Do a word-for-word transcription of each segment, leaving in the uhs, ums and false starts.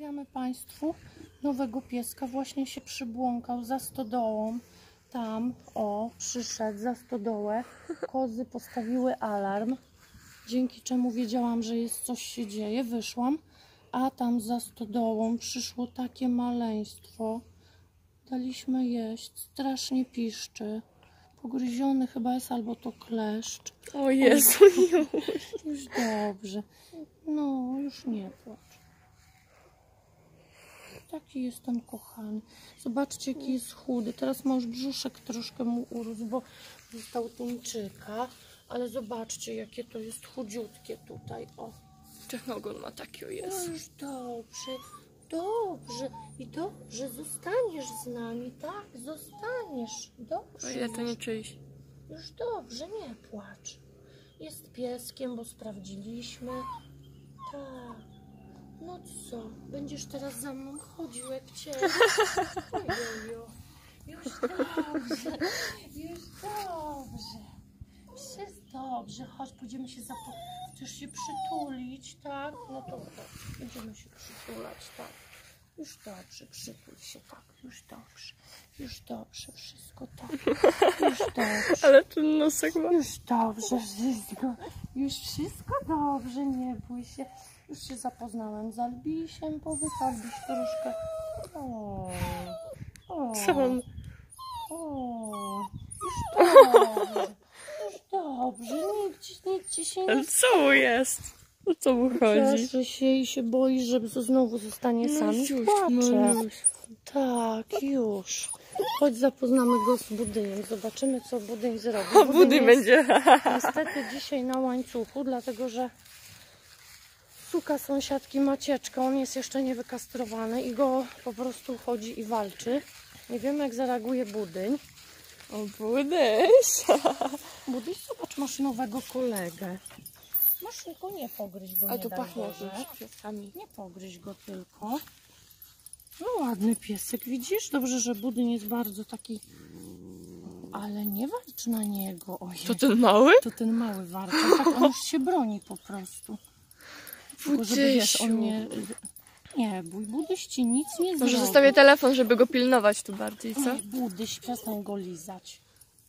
Przedstawiamy Państwu nowego pieska. Właśnie się przybłąkał za stodołą. Tam, o, przyszedł za stodołę. Kozy postawiły alarm, dzięki czemu wiedziałam, że jest coś się dzieje. Wyszłam, a tam za stodołą przyszło takie maleństwo. Daliśmy jeść, strasznie piszczy. Pogryziony chyba jest albo to kleszcz. O Jezu, już. Już dobrze. No, już nie płacz. Taki jest ten kochany. Zobaczcie, jaki jest chudy. Teraz ma już brzuszek troszkę mu urósł, bo dostał tuńczyka. Ale zobaczcie, jakie to jest chudziutkie tutaj. O. Ten ogon ma taki, o No Jezu. już dobrze. Dobrze. I dobrze. Zostaniesz z nami, tak? Zostaniesz. Dobrze. O ile to nie czyjś. Już dobrze, nie płacz. Jest pieskiem, bo sprawdziliśmy. Tak. No co? Będziesz teraz za mną chodził jak cię. Ojojo. Już dobrze. Już dobrze. Jest dobrze. Chodź, pójdziemy się zapo... Chcesz się przytulić, tak? No to tak. Będziemy się przytulać, tak. Już dobrze, przytul się, tak. Już dobrze. Już dobrze, wszystko tak. Już dobrze. Ale ten nosek ma... Już dobrze, wszystko. Już wszystko dobrze, nie bój się. Już się zapoznałem z Albisiem, powiedz Albiś troszkę. O, o, Co on? o, już dobrze, już dobrze, nic, nic ci się nie... Ale co mu jest? O co mu chodzi? Cieszy się i się boi, że znowu zostanie No sam i już, płacze. no już. Tak, już. Chodź, zapoznamy go z Budyniem. Zobaczymy, co Budyń zrobi. O, Budyń będzie. Niestety dzisiaj na łańcuchu, dlatego że suka sąsiadki Macieczka, on jest jeszcze nie wykastrowany i go po prostu chodzi i walczy. Nie wiemy, jak zareaguje Budyń. O, Budyś. Budyń, zobacz, masz nowego kolegę. Masz go, nie pogryź go, A nie to daj pachnie Boże. jakimiś kwiatkami. Nie pogryź go tylko. No ładny piesek, widzisz? Dobrze, że Budyń jest bardzo taki... Ale nie walcz na niego. Ojej. To ten mały? To ten mały warczak. Tak, on już się broni po prostu. Tylko żeby, wiesz, on nie... Nie bój, Budyś ci nic nie zrobi. Może zostawię telefon, żeby go pilnować tu bardziej, co? Nie, Budyś, przestań go lizać.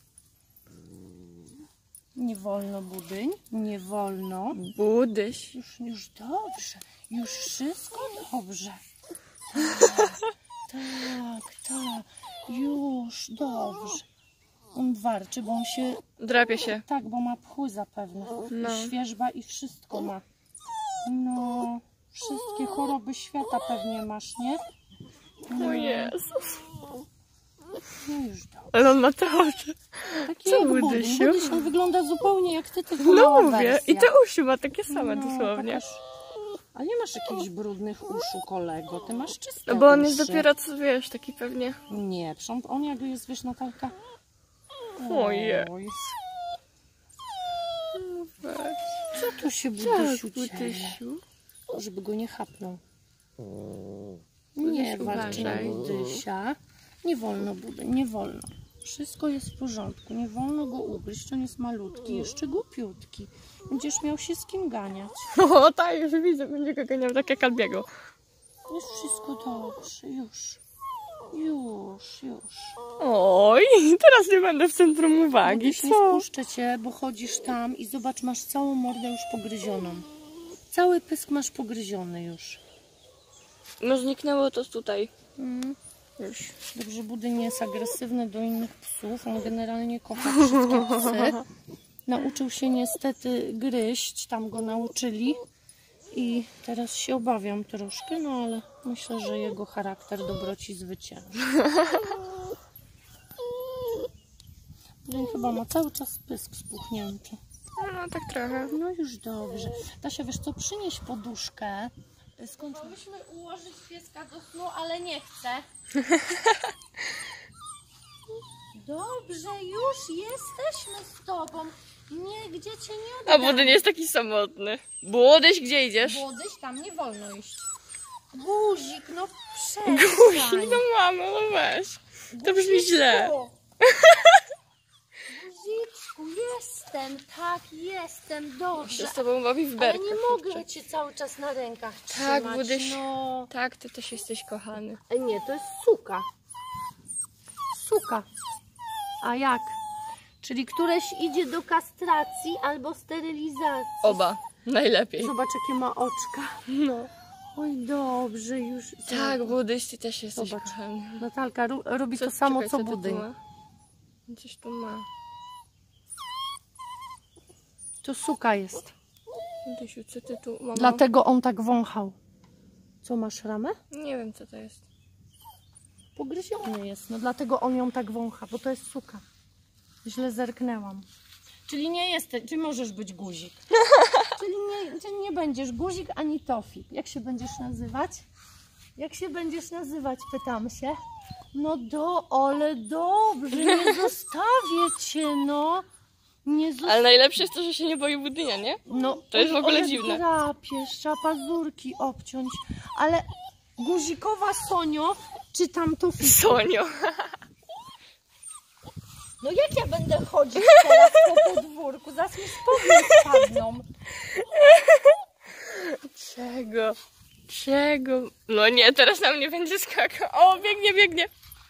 Nie wolno, Budyń. Nie wolno. Budyś. Już, już dobrze. Już wszystko dobrze. Tak, tak, tak. Już dobrze. On warczy, bo on się... Drapie się. Tak, bo ma pchły zapewne. No. I świeżba i wszystko ma. No, wszystkie choroby świata pewnie masz, nie? No, O Jezu. no już dobrze. Ale on ma te oczy. Taki Co, jak Budyń. Budysiu? Budyś, on wygląda zupełnie jak ty, tylko No mała mówię. wersja. I te uszy ma takie same No, dosłownie. pokaż. A nie masz jakichś brudnych uszu, kolego. Ty masz czyste No bo on jest uszy. dopiero, co wiesz, taki pewnie... Nie, on, on jak jest, wiesz, Natalka... Ojej. Oj. Weź. Co tu się Tak, Budysiu dzieje? Budysiu. Żeby go nie chapnął. Budyś, Nie walczy na uważaj. Budysia. Nie wolno, Budy, nie wolno. Wszystko jest w porządku. Nie wolno go ugryźć. On jest malutki, jeszcze głupiutki. Będziesz miał się z kim ganiać. O, tak, już widzę, będzie go ganiał tak jak Albiego. Jest wszystko dobrze. Już. Już, już. Oj, teraz nie będę w centrum uwagi, Budyś, nie co? spuszczę cię, bo chodzisz tam i zobacz, masz całą mordę już pogryzioną. Cały pysk masz pogryziony już. No zniknęło to tutaj. Mm. Już. Dobrze, Budyń nie jest agresywny do innych psów. On generalnie kocha wszystkie psy. Nauczył się niestety gryźć, tam go nauczyli. I teraz się obawiam troszkę, no ale myślę, że jego charakter dobroci zwycięży. Budyń chyba ma cały czas pysk spuchnięty. No tak trochę. No już dobrze. Dasia, wiesz co, przynieś poduszkę. Skończyliśmy ułożyć pieska do snu, ale nie chcę. Dobrze, już jesteśmy z tobą. Nigdzie cię nie A oddam. Budyń jest taki samotny. Budyś, gdzie idziesz? Budyś, tam nie wolno iść. Guzik, no przestań. Guzik, no mamo, no weź. To brzmi źle. Guziczku, Tu jestem, tak, jestem, Się dobrze. z tobą bawi w Ale berkę. nie kurczę. mogę cię cały czas na rękach Tak, trzymać. Budyś. No. Tak, ty też jesteś kochany. E, Nie, to jest suka. Suka. A jak? Czyli któreś idzie do kastracji albo sterylizacji. Oba. Najlepiej. Zobacz, jakie ma oczka. No. Oj, dobrze, już. Tak, Budyś, ty też jesteś Zobacz. kochany. Natalka ro robi Co- to samo, czekaj, co ty tu budyń. ma? Coś tu ma. To suka jest. Budysiu, co ty tu mama? Dlatego on tak wąchał. Co, masz ramę? Nie wiem, co to jest. Pogryziony jest, no dlatego on ją tak wącha, bo to jest suka. Źle zerknęłam. Czyli nie jesteś, czyli możesz być guzik. Czyli nie, czyli nie będziesz guzik ani tofik. Jak się będziesz nazywać? Jak się będziesz nazywać, pytam się. No do, ale dobrze, nie zostawię cię, no. Nie zostawię. Ale najlepsze jest to, że się nie boi Budynia, nie? No, To jest w ogóle ale dziwne. drapiesz, trzeba pazurki obciąć. Ale guzikowa Sonio, czy tam to Sonio. No jak ja będę chodzić teraz po podwórku? Zaraz mi spodnie spadną. Czego? Czego? No nie, teraz na mnie będzie skakał. O, biegnie, biegnie.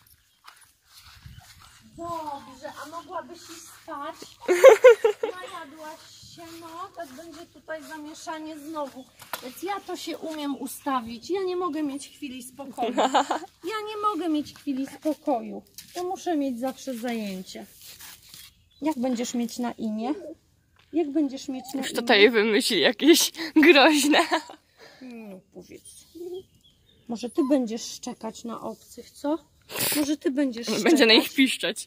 Dobrze, a mogłabyś iść spać? Najadłaś się, no, tak będzie tutaj zamieszanie znowu. Więc ja to się umiem ustawić. Ja nie mogę mieć chwili spokoju. Ja nie mogę mieć chwili spokoju. To muszę mieć zawsze zajęcie. Jak będziesz mieć na imię? Jak będziesz mieć na Już imię? tutaj wymyśli jakieś groźne. No powiedz. Może ty będziesz szczekać na obcych, co? Może ty będziesz szczekać. Będzie na nich piszczeć.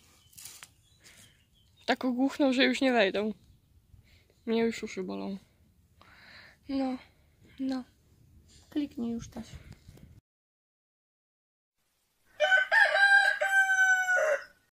Tak ogłuchną, że już nie wejdą. Mnie już uszy bolą. No, no. Kliknij już, Tasiu.